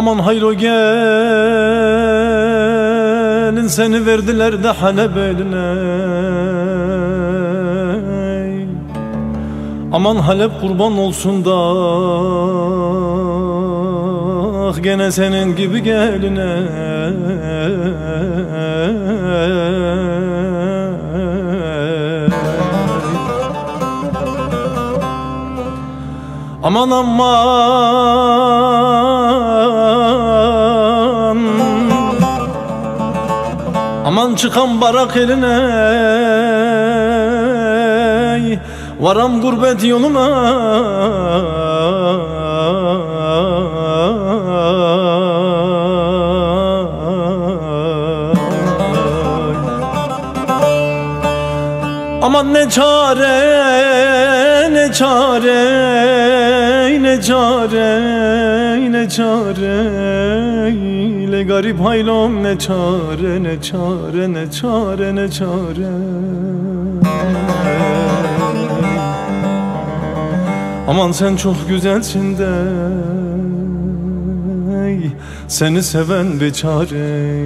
Aman hayro gelin, seni verdiler de Halep eline. Aman Halep kurban olsun da gene senin gibi geline. Aman aman, aman çıkan barak eline, varam gurbet yoluna. Aman ne çare, ne çare, ne çare, ne çare, le garip haylom, ne çare, ne çare, ne çare, ne çare. Aman sen çok güzelsin de seni seven beçare,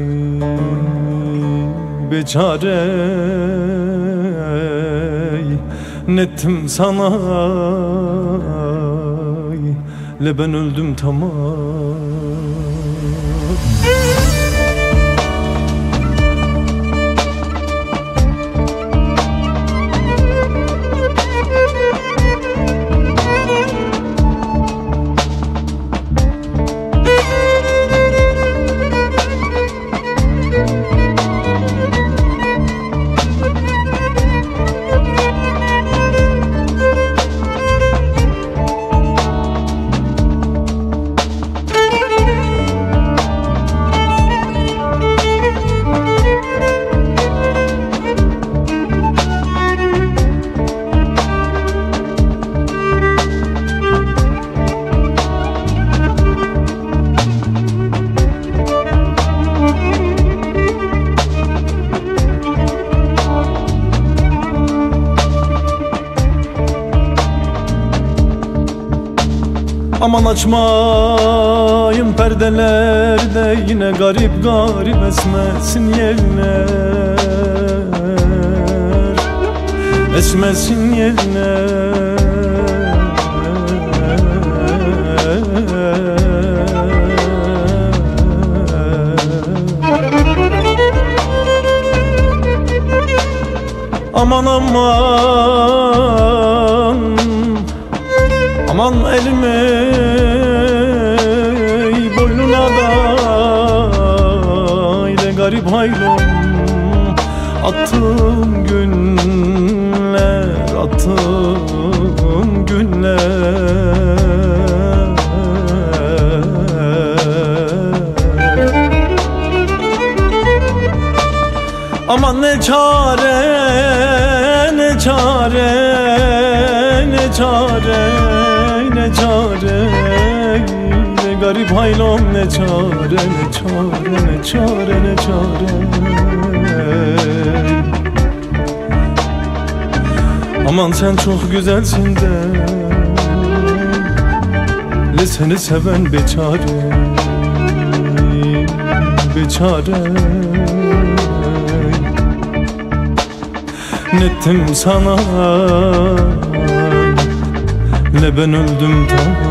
beçare. Nettim sana, le ben öldüm tamam. Aman açmayın perdelerde, yine garip garip esmesin yerler, esmesin yerler. Aman aman, aman elimi boynuna da ile garip haylom. Attım günler, attım günler. Aman ne çare, ne çare, ne çare, ne çare, ne garip haylom, ne çare, ne çare, ne çare, ne çare. Aman sen çok güzelsin de le seni seven beçare, beçare. Nettim sana, le ben öldüm tamam.